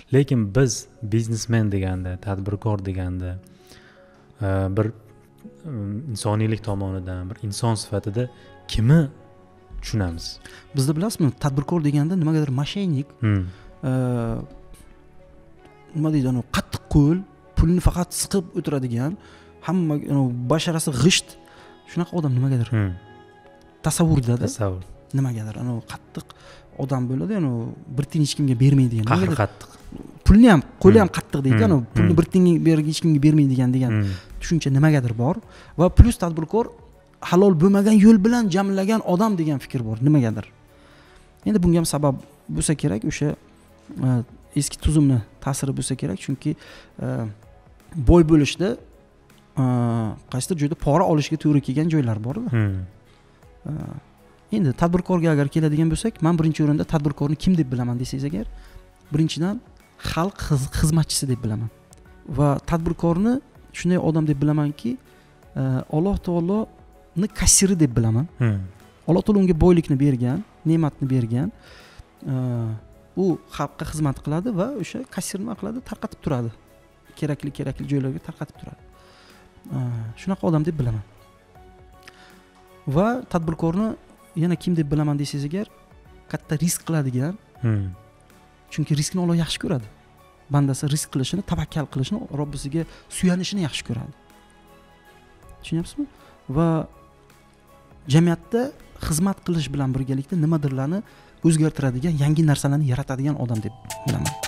lekin biz biznesmen deganda, tadbirkor deganda bir insoniylik tomonidan, bir inson sifatida kimni tushunamiz? Bizda bilasizmi, tadbirkor deganda nimagadir mashaynik, nima deydi, qattiq qo'l, pulni faqat siqib o'tiradigan, hamma basharasi g'isht, shunaqa odam nimagadir tasavvurda nimagadir qattiq odam bo'ladi, bir tiyin hech kimga bermaydigan, qahri qattiq, pulni ham qo'li ham qattiq deydi, pulni bir tiyin hech kimga bermaydigan degan tushuncha nimagadir bor. Va plus tadbirkor halol bo'lmagan yo'l bilan jamlagan odam degan fikr bor nimagadir. Endi bunga ham sabab bo'lsa kerak, o'sha eski tuzumni ta'siri bo'lsa kerak, chunki boy bo'lishda qaysidir joyda pora olishga to'g'ri kelgan joylar bor-da. Endi tadbirkorga agar keladigan bo'lsak, men birinchi o'rinda tadbirkorni kim deb bilaman desangiz agar, birinchidan xalq xizmatchisi deb bilaman. Va tadbirkorni shunday odam deb bilamanki, Alloh taoloni kassiri deb bilaman. Alloh taolo unga boylikni bergan, ne'matni bergan. U xalqqa xizmat qiladi va o'sha kassir nima qiladi? Tarqatib turadi. Kerakli joylarga tarqatib turadi. Shunaqa odam deb bilaman. Va tadbirkorni yana kim deb bilaman desangiz agar, katta risk qiladigan. Chunki riskni Alloh yaxshi ko'radi. Bandasi risk qilishini, tavakkal qilishini, Robbisiga suyanishini yaxshi ko'radi. Tushunyapsizmi? Va jamiyatda xizmat qilish bilan birgalikda nimadirlarni o'zgartiradigan, yangi narsalarni yaratadigan odam deb bilaman.